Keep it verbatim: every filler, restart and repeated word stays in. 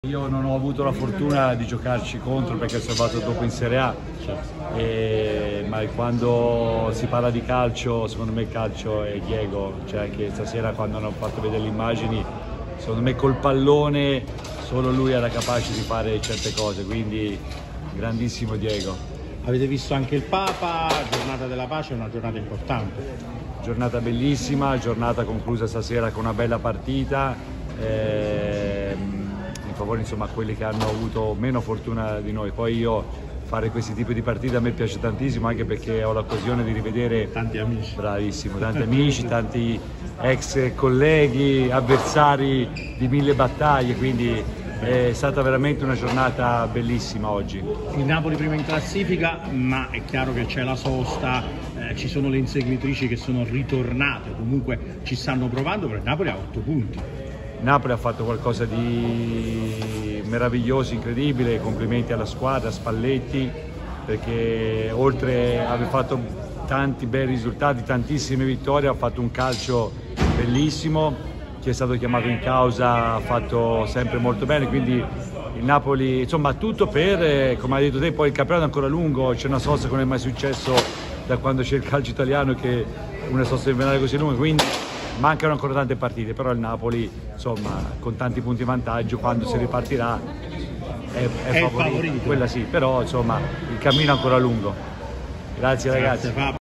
Io non ho avuto la fortuna di giocarci contro perché sono andato dopo in Serie A, e, ma quando si parla di calcio, secondo me il calcio è Diego, cioè anche stasera quando hanno fatto vedere le immagini, secondo me col pallone solo lui era capace di fare certe cose, quindi grandissimo Diego. Avete visto anche il Papa, giornata della pace, è una giornata importante. Giornata bellissima, giornata conclusa stasera con una bella partita. Ehm, in favore insomma a quelli che hanno avuto meno fortuna di noi. Poi io fare questi tipi di partite a me piace tantissimo, anche perché ho l'occasione di rivedere Tanti amici. Bravissimo, tanti amici, tanti ex colleghi, avversari di mille battaglie, quindi è stata veramente una giornata bellissima oggi. Il Napoli prima in classifica, ma è chiaro che c'è la sosta, eh, ci sono le inseguitrici che sono ritornate, comunque ci stanno provando, però il Napoli ha otto punti. Napoli ha fatto qualcosa di meraviglioso, incredibile, complimenti alla squadra, Spalletti, perché oltre a aver fatto tanti bei risultati, tantissime vittorie, ha fatto un calcio bellissimo, chi è stato chiamato in causa ha fatto sempre molto bene, quindi il Napoli, insomma tutto per, come hai detto te, poi il campionato è ancora lungo, c'è una sosta che non è mai successo da quando c'è il calcio italiano, che una sosta invernale così lunga, quindi mancano ancora tante partite, però il Napoli, insomma, con tanti punti di vantaggio, quando si ripartirà è, è, È favorito. favorito. Quella sì, però insomma il cammino è ancora lungo. Grazie, Grazie ragazzi. Fabio.